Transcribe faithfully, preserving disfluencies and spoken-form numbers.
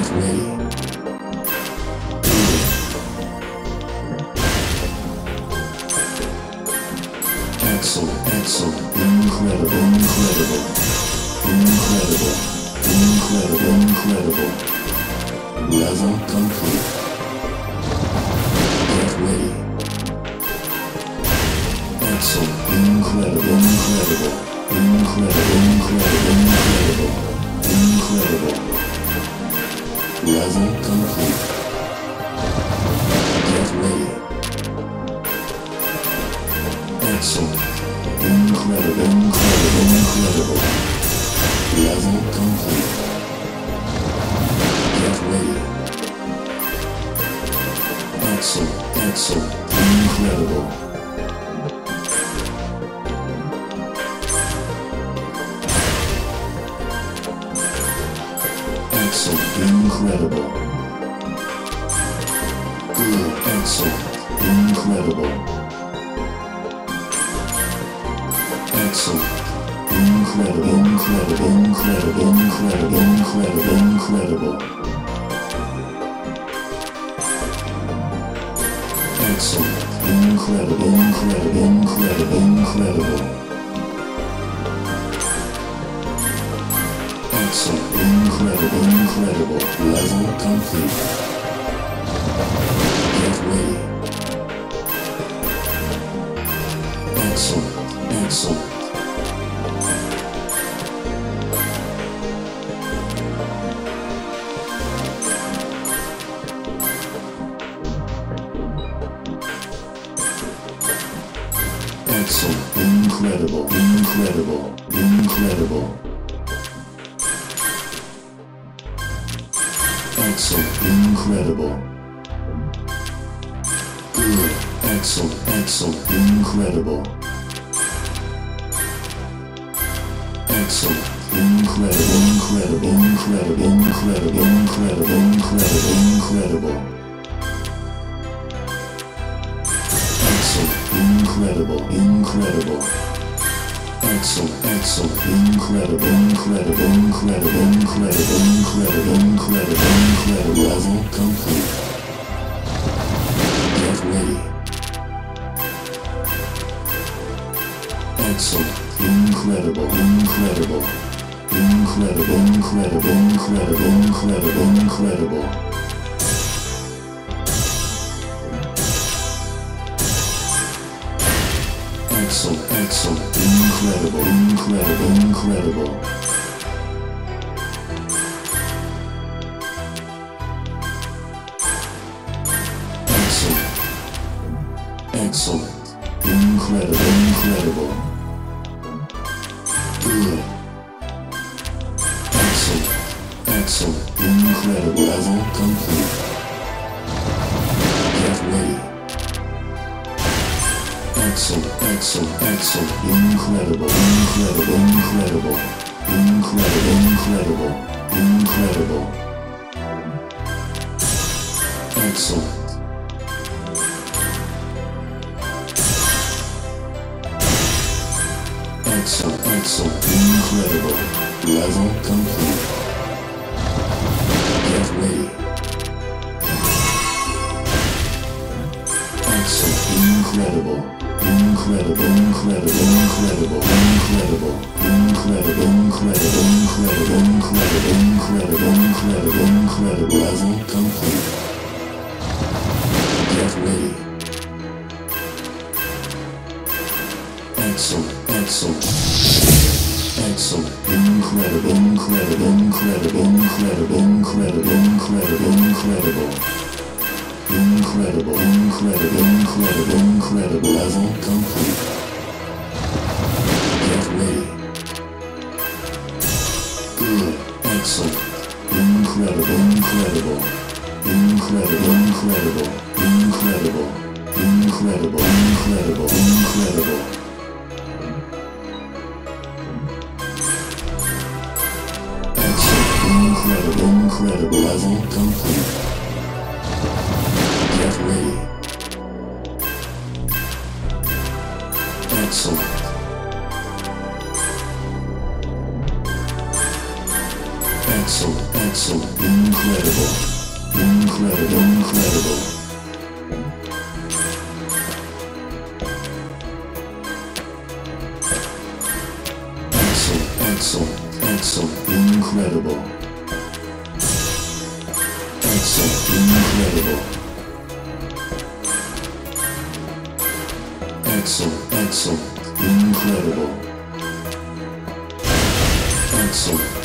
Get ready. Excellent, excellent, incredible, incredible, incredible, incredible, incredible. Level complete. Get ready. Excellent, incredible, incredible, incredible, incredible, incredible, incredible. Level complete. Get ready. Excellent, incredible, incredible, incredible. Level complete. Get ready. Excellent, excellent, incredible. Excellent, incredible. Good, excellent, incredible. Excellent, incredible, incredible, incredible, incredible, incredible, incredible. Excellent, incredible, incredible, incredible, incredible. Excellent, incredible, incredible. Level complete. Get ready. Excellent, excellent. Excellent, incredible, incredible, incredible. Excellent, incredible. Good, excellent, excellent, incredible. Excellent, incredible, incredible, incredible, incredible, incredible, incredible, incredible. Excellent, incredible, incredible. Excellent, excellent, incredible, incredible, incredible, incredible, incredible, incredible, incredible. Level complete. Get ready. Excellent, incredible, incredible, incredible, incredible, incredible, incredible, incredible. Excellent, excellent, incredible, incredible, incredible. Excellent, excellent, incredible, incredible. Good. Excellent, excellent, incredible. Level complete. Get ready. Excellent, excellent, excellent, incredible, incredible, incredible, incredible, incredible, incredible. Excellent. Excellent, excellent, incredible. Level complete. Get ready. Excellent, incredible. Incredible, incredible, incredible, incredible, incredible, incredible, incredible, incredible, incredible, incredible, incredible. Level complete. Get ready. Excellent, excellent, excellent, incredible, incredible, incredible, incredible, incredible, incredible, incredible. Incredible, incredible, incredible, incredible. Level complete. Get ready. Good, excellent, incredible, incredible, incredible, incredible, incredible, incredible, incredible, incredible. Excellent, incredible, incredible. Level complete. Get ready. Excellent. Excellent. excellent, incredible, incredible, incredible. Excellent, excellent, excellent, incredible. Excellent, incredible. Excellent, excellent, incredible. Excellent.